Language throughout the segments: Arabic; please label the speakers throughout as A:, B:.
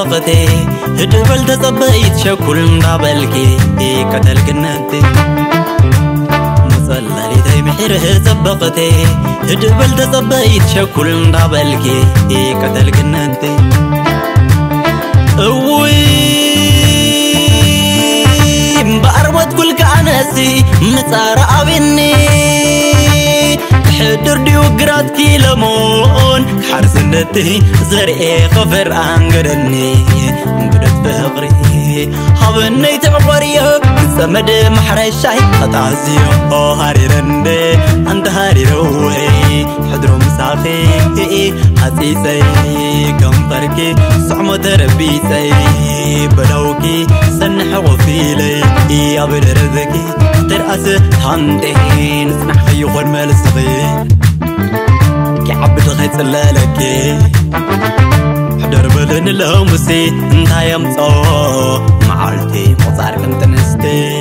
A: زبقتي هدبل تزبيت شكل دابلكي قتل كننتي مصلى لي محره زبقتي هدبل تزبيت شكل دابلكي قتل كننتي بأربط كل كأنسي مصار أبني حدر ديو قراتكي لمون حرسنتي زرعي خفر أنقرني بدت بغري حبني تعبريه سمد محرشاي أتعزيه هاري رندي أنت هاري روي حدرو مسافي حسيسي كم فركي صعمة ربيسي بلوكي سنح وفيلي يا بدرذكي ترأس تهندين سنح خيوخون مالسغي كعبد الغيت سلالكي حدر بلن الهمسي انتا يمصو معالتي مصار كنت نستي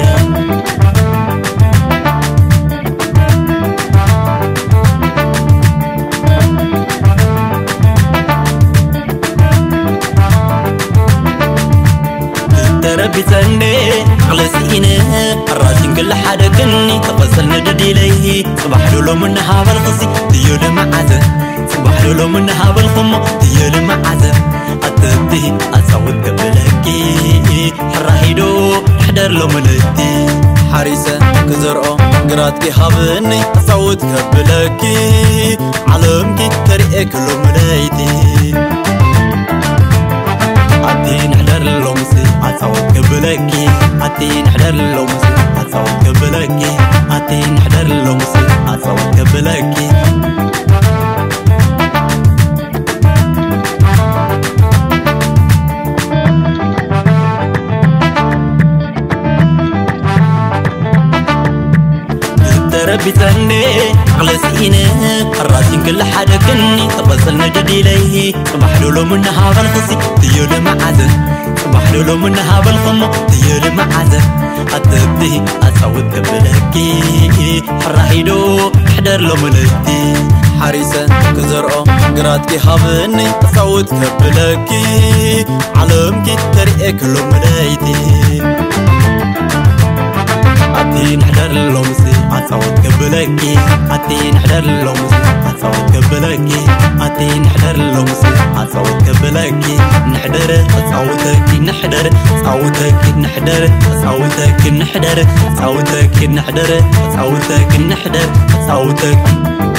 A: ربي سني غلسيني الراسين كل حدا كني تفصل نددي ليه صباح له منها بالخصي تيول معزة صباح له منها بالخم تيول معزة أتبتي أصوت قبلكي حراهيدو حدر له ملتي حارسة كزرقو قراتكي حابني أصوت قبلكي علمكي طريقك له مليتي عتين حدر له مسي أصوت قبلكي عتين حدر له مسي أصوت قبلكي عتين حدر له مسي أصوت قبلكي ربي سني غلسيني الراسين كل حدا كني تفصل نددي ليه صباح له منها بالخصي تيول معزة صباح له منها بالخم تيول معزة أتبتي أصوت قبلكي حراهيدو حدر له ملتي حارسة كزرقو قراتكي حابني أصوت قبلكي علمكي طريقك له مليتي عتين حدر له مسي أصوت قبلكي عتين حدر له مسي أصوت قبلكي عتين حدر له مسي أصوت قبلكي نحدر أصوتك نحدر صوتك نحدر صوتك نحدر صوتك نحدر صوتك نحدر صوتك